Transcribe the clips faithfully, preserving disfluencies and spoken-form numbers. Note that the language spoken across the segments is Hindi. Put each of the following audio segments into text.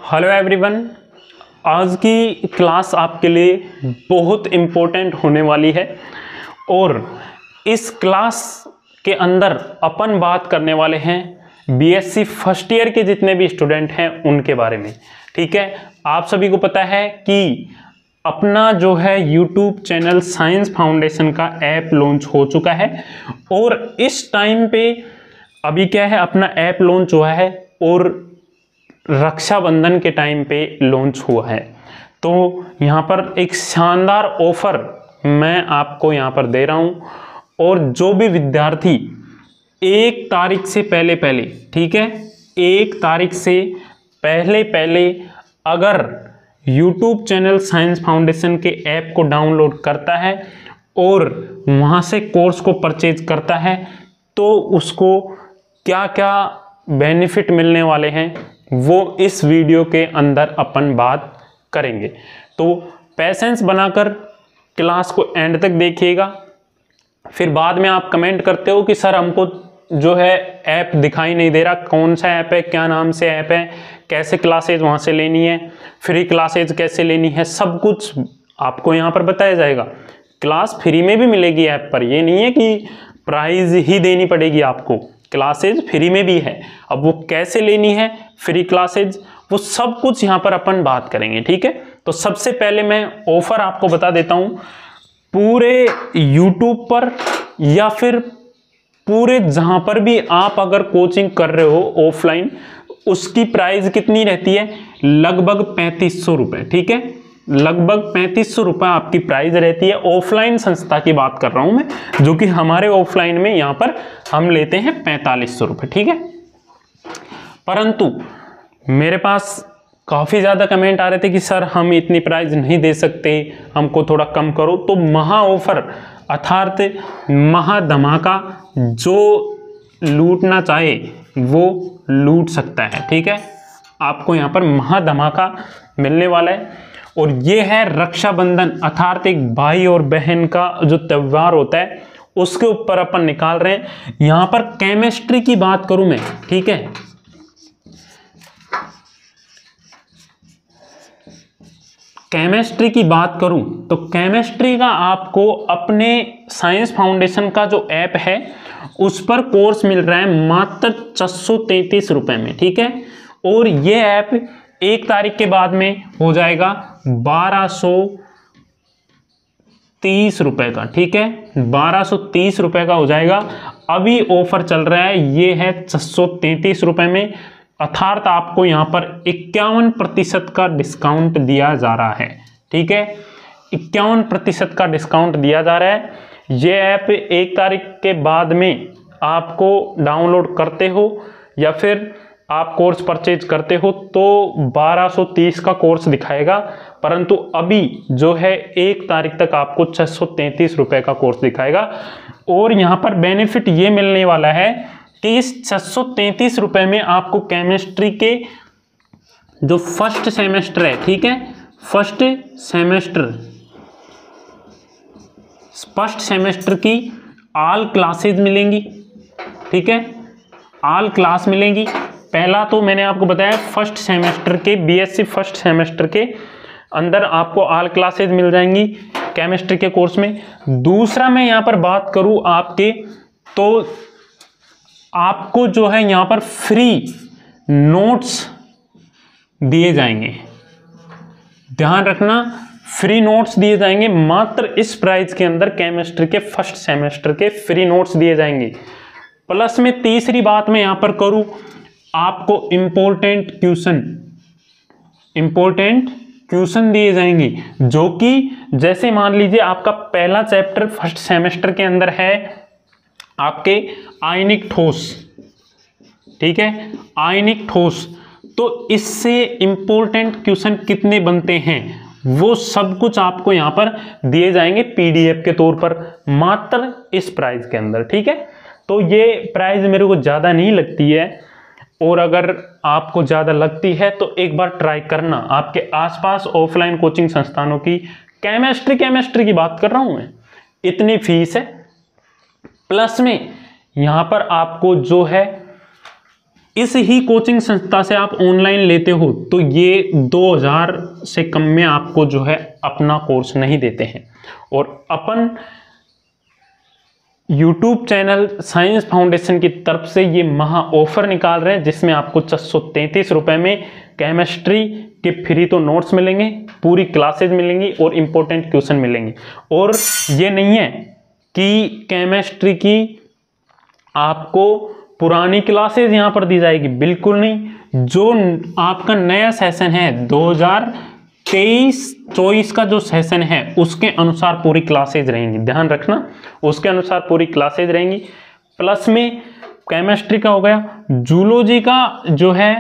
हेलो एवरीवन, आज की क्लास आपके लिए बहुत इम्पोर्टेंट होने वाली है और इस क्लास के अंदर अपन बात करने वाले हैं बीएससी फर्स्ट ईयर के जितने भी स्टूडेंट हैं उनके बारे में। ठीक है, आप सभी को पता है कि अपना जो है यूट्यूब चैनल साइंस फाउंडेशन का ऐप लॉन्च हो चुका है और इस टाइम पे अभी क्या है, अपना ऐप लॉन्च हुआ है और रक्षाबंधन के टाइम पे लॉन्च हुआ है। तो यहाँ पर एक शानदार ऑफर मैं आपको यहाँ पर दे रहा हूँ और जो भी विद्यार्थी एक तारीख से पहले पहले ठीक है एक तारीख से पहले पहले अगर यूट्यूब चैनल साइंस फाउंडेशन के ऐप को डाउनलोड करता है और वहाँ से कोर्स को परचेज करता है तो उसको क्या क्या बेनिफिट मिलने वाले हैं वो इस वीडियो के अंदर अपन बात करेंगे। तो पेशेंस बनाकर क्लास को एंड तक देखिएगा। फिर बाद में आप कमेंट करते हो कि सर हमको जो है ऐप दिखाई नहीं दे रहा, कौन सा ऐप है, क्या नाम से ऐप है, कैसे क्लासेज वहाँ से लेनी है, फ्री क्लासेज कैसे लेनी है, सब कुछ आपको यहाँ पर बताया जाएगा। क्लास फ्री में भी मिलेगी ऐप पर, ये नहीं है कि प्राइस ही देनी पड़ेगी आपको, क्लासेज फ्री में भी है। अब वो कैसे लेनी है फ्री क्लासेज, वो सब कुछ यहाँ पर अपन बात करेंगे। ठीक है, तो सबसे पहले मैं ऑफर आपको बता देता हूँ। पूरे यूट्यूब पर या फिर पूरे जहाँ पर भी आप अगर कोचिंग कर रहे हो ऑफलाइन, उसकी प्राइस कितनी रहती है, लगभग पैंतीस सौ रुपये। ठीक है, लगभग पैंतीस सौ रुपये आपकी प्राइस रहती है। ऑफलाइन संस्था की बात कर रहा हूँ मैं, जो कि हमारे ऑफलाइन में यहाँ पर हम लेते हैं पैंतालीस सौ रुपये। ठीक है, परंतु मेरे पास काफ़ी ज़्यादा कमेंट आ रहे थे कि सर हम इतनी प्राइस नहीं दे सकते, हमको थोड़ा कम करो। तो महा ऑफर अर्थात महा धमाका, जो लूटना चाहे वो लूट सकता है। ठीक है, आपको यहाँ पर महा धमाका मिलने वाला है और ये है रक्षाबंधन, अर्थात एक भाई और बहन का जो त्यौहार होता है उसके ऊपर अपन निकाल रहे हैं। यहाँ पर केमिस्ट्री की बात करूं मैं, ठीक है, केमिस्ट्री की बात करूं तो केमिस्ट्री का आपको अपने साइंस फाउंडेशन का जो ऐप है उस पर कोर्स मिल रहा है मात्र छह सौ तैंतीस रुपए में। ठीक है, और ये ऐप एक तारीख के बाद में हो जाएगा बारह सौ तीस रुपए का। ठीक है, बारह सौ तीस रुपए का हो जाएगा। अभी ऑफर चल रहा है, ये है छह सौ तैंतीस रुपए में, अर्थात आपको यहाँ पर इक्यावन प्रतिशत का डिस्काउंट दिया जा रहा है। ठीक है, इक्यावन प्रतिशत का डिस्काउंट दिया जा रहा है। ये ऐप एक तारीख के बाद में आपको डाउनलोड करते हो या फिर आप कोर्स परचेज करते हो तो बारह सौ तीस का कोर्स दिखाएगा, परंतु अभी जो है एक तारीख तक आपको छह सौ तैंतीस रुपए का कोर्स दिखाएगा। और यहाँ पर बेनिफिट ये मिलने वाला है कि इस छह सौ तैंतीस रुपए में आपको केमिस्ट्री के जो फर्स्ट सेमेस्टर है, ठीक है, फर्स्ट सेमेस्टर फर्स्ट सेमेस्टर की ऑल क्लासेज मिलेंगी। ठीक है, ऑल क्लास मिलेंगी। पहला तो मैंने आपको बताया फर्स्ट सेमेस्टर के बीएससी फर्स्ट सेमेस्टर के अंदर आपको ऑल क्लासेज मिल जाएंगी केमिस्ट्री के कोर्स में। दूसरा मैं यहाँ पर बात करूँ आपके, तो आपको जो है यहाँ पर फ्री नोट्स दिए जाएंगे। ध्यान रखना, फ्री नोट्स दिए जाएंगे मात्र इस प्राइस के अंदर। केमिस्ट्री के फर्स्ट सेमेस्टर के फ्री नोट्स दिए जाएंगे। प्लस में तीसरी बात मैं यहाँ पर करूँ, आपको इम्पोर्टेंट क्वेश्चन इम्पोर्टेंट क्वेश्चन दिए जाएंगे, जो कि जैसे मान लीजिए आपका पहला चैप्टर फर्स्ट सेमेस्टर के अंदर है आपके आयनिक ठोस। ठीक है, आयनिक ठोस, तो इससे इम्पोर्टेंट क्वेश्चन कितने बनते हैं वो सब कुछ आपको यहाँ पर दिए जाएंगे पीडीएफ के तौर पर मात्र इस प्राइस के अंदर। ठीक है, तो ये प्राइस मेरे को ज़्यादा नहीं लगती है और अगर आपको ज़्यादा लगती है तो एक बार ट्राई करना। आपके आसपास ऑफलाइन कोचिंग संस्थानों की केमिस्ट्री केमिस्ट्री की बात कर रहा हूँ मैं, इतनी फीस है। प्लस में यहाँ पर आपको जो है इस ही कोचिंग संस्था से आप ऑनलाइन लेते हो तो ये दो हज़ार से कम में आपको जो है अपना कोर्स नहीं देते हैं। और अपन यूट्यूब चैनल साइंस फाउंडेशन की तरफ से ये महा ऑफर निकाल रहे हैं जिसमें आपको छह सौ तैंतीस रुपये में केमिस्ट्री के फ्री तो नोट्स मिलेंगे, पूरी क्लासेज मिलेंगी और इम्पोर्टेंट क्वेश्चन मिलेंगे। और ये नहीं है कि केमिस्ट्री की आपको पुरानी क्लासेज यहाँ पर दी जाएगी, बिल्कुल नहीं। जो आपका नया सेशन है दो हज़ार तेईस चौबीस का जो सेशन है उसके अनुसार पूरी क्लासेज रहेंगी, ध्यान रखना, उसके अनुसार पूरी क्लासेज रहेंगी। प्लस में केमिस्ट्री का हो गया, जूलॉजी का जो है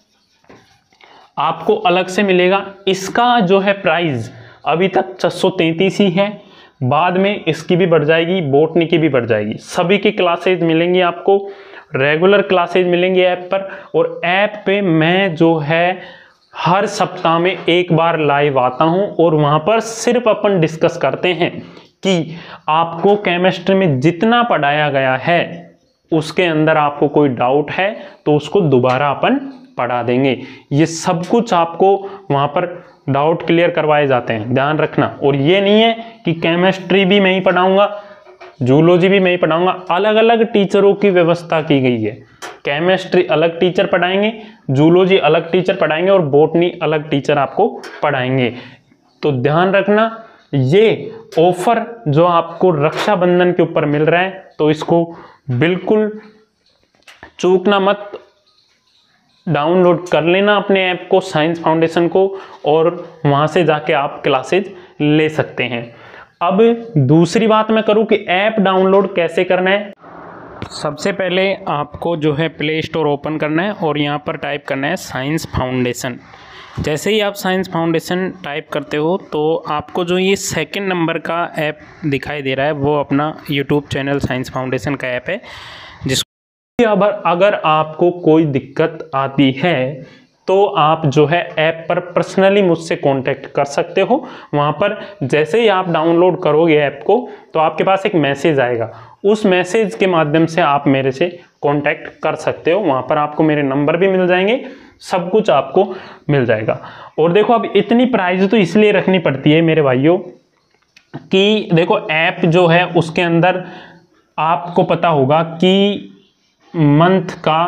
आपको अलग से मिलेगा। इसका जो है प्राइस अभी तक छह सौ तैंतीस ही है, बाद में इसकी भी बढ़ जाएगी, बॉटनी की भी बढ़ जाएगी। सभी की क्लासेज मिलेंगी आपको, रेगुलर क्लासेज मिलेंगी ऐप पर। और ऐप पे मैं जो है हर सप्ताह में एक बार लाइव आता हूं और वहां पर सिर्फ अपन डिस्कस करते हैं कि आपको केमिस्ट्री में जितना पढ़ाया गया है उसके अंदर आपको कोई डाउट है तो उसको दोबारा अपन पढ़ा देंगे। ये सब कुछ आपको वहां पर डाउट क्लियर करवाए जाते हैं, ध्यान रखना। और ये नहीं है कि केमिस्ट्री भी मैं ही पढ़ाऊंगा, जूलॉजी भी मैं ही पढ़ाऊंगा, अलग अलग टीचरों की व्यवस्था की गई है। केमिस्ट्री अलग टीचर पढ़ाएंगे, जूलॉजी अलग टीचर पढ़ाएंगे और बॉटनी अलग टीचर आपको पढ़ाएंगे। तो ध्यान रखना, ये ऑफर जो आपको रक्षाबंधन के ऊपर मिल रहा है तो इसको बिल्कुल चूकना मत, डाउनलोड कर लेना अपने ऐप को, साइंस फाउंडेशन को, और वहां से जाके आप क्लासेज ले सकते हैं। अब दूसरी बात मैं करूं कि ऐप डाउनलोड कैसे करना है। सबसे पहले आपको जो है प्ले स्टोर ओपन करना है और यहाँ पर टाइप करना है साइंस फाउंडेशन। जैसे ही आप साइंस फाउंडेशन टाइप करते हो तो आपको जो ये सेकंड नंबर का ऐप दिखाई दे रहा है वो अपना यूट्यूब चैनल साइंस फाउंडेशन का ऐप है। जिसको अगर अगर आपको कोई दिक्कत आती है तो आप जो है ऐप पर पर्सनली मुझसे कांटेक्ट कर सकते हो। वहाँ पर जैसे ही आप डाउनलोड करोगे ऐप को तो आपके पास एक मैसेज आएगा, उस मैसेज के माध्यम से आप मेरे से कांटेक्ट कर सकते हो। वहाँ पर आपको मेरे नंबर भी मिल जाएंगे, सब कुछ आपको मिल जाएगा। और देखो अब इतनी प्राइस तो इसलिए रखनी पड़ती है मेरे भाइयों कि देखो ऐप जो है उसके अंदर आपको पता होगा कि मंथ का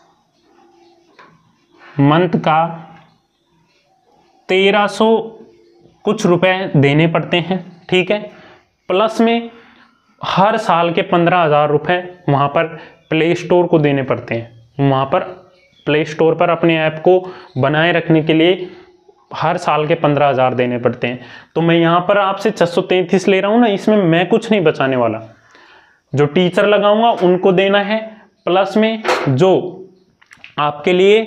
मंथ का तेरह सौ कुछ रुपए देने पड़ते हैं, ठीक है। प्लस में हर साल के पंद्रह हजार रुपये वहाँ पर प्ले स्टोर को देने पड़ते हैं। वहाँ पर प्ले स्टोर पर अपने ऐप को बनाए रखने के लिए हर साल के पंद्रह हजार देने पड़ते हैं। तो मैं यहाँ पर आपसे छः सौ तैंतीस ले रहा हूँ ना, इसमें मैं कुछ नहीं बचाने वाला। जो टीचर लगाऊंगा उनको देना है, प्लस में जो आपके लिए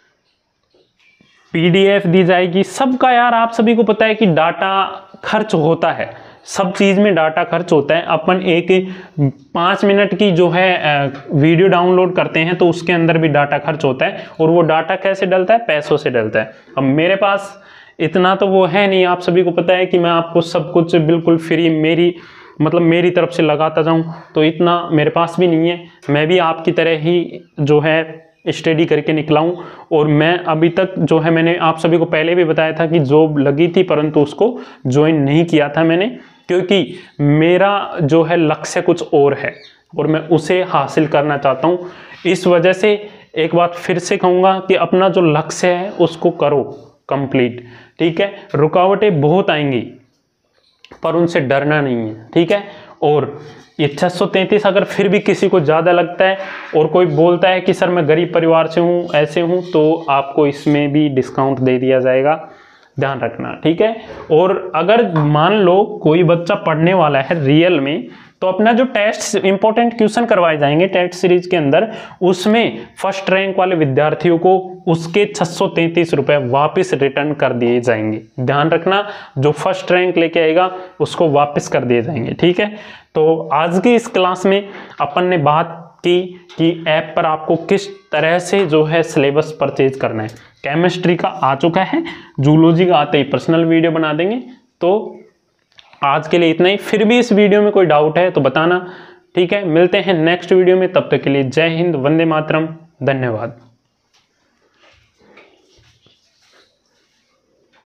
पीडीएफ दी जाएगी सबका। यार आप सभी को पता है कि डाटा खर्च होता है, सब चीज़ में डाटा खर्च होता है। अपन एक पाँच मिनट की जो है वीडियो डाउनलोड करते हैं तो उसके अंदर भी डाटा खर्च होता है, और वो डाटा कैसे डलता है, पैसों से डलता है। अब मेरे पास इतना तो वो है नहीं, आप सभी को पता है कि मैं आपको सब कुछ बिल्कुल फ्री मेरी मतलब मेरी तरफ से लगाता जाऊं, तो इतना मेरे पास भी नहीं है। मैं भी आपकी तरह ही जो है स्टडी करके निकला हूँ, और मैं अभी तक जो है मैंने आप सभी को पहले भी बताया था कि जॉब लगी थी परंतु उसको ज्वाइन नहीं किया था मैंने, क्योंकि मेरा जो है लक्ष्य कुछ और है और मैं उसे हासिल करना चाहता हूँ। इस वजह से एक बात फिर से कहूँगा कि अपना जो लक्ष्य है उसको करो कंप्लीट, ठीक है। रुकावटें बहुत आएंगी पर उनसे डरना नहीं है, ठीक है। और ये छः सौ तैंतीस अगर फिर भी किसी को ज़्यादा लगता है और कोई बोलता है कि सर मैं गरीब परिवार से हूँ, ऐसे हूँ, तो आपको इसमें भी डिस्काउंट दे दिया जाएगा, ध्यान रखना, ठीक है। और अगर मान लो कोई बच्चा पढ़ने वाला है रियल में, तो अपना जो टेस्ट इंपॉर्टेंट क्वेश्चन करवाए जाएंगे टेस्ट सीरीज के अंदर, उसमें फर्स्ट रैंक वाले विद्यार्थियों को उसके छः सौ तैंतीस रुपये वापस रिटर्न कर दिए जाएंगे। ध्यान रखना, जो फर्स्ट रैंक लेके आएगा उसको वापस कर दिए जाएंगे, ठीक है। तो आज की इस क्लास में अपन ने बात की कि ऐप पर आपको किस तरह से जो है सिलेबस परचेज करना है। केमिस्ट्री का आ चुका है, जूलॉजी का आते ही पर्सनल वीडियो बना देंगे। तो आज के लिए इतना ही, फिर भी इस वीडियो में कोई डाउट है तो बताना, ठीक है। मिलते हैं नेक्स्ट वीडियो में, तब तक के लिए जय हिंद, वंदे मातरम, धन्यवाद।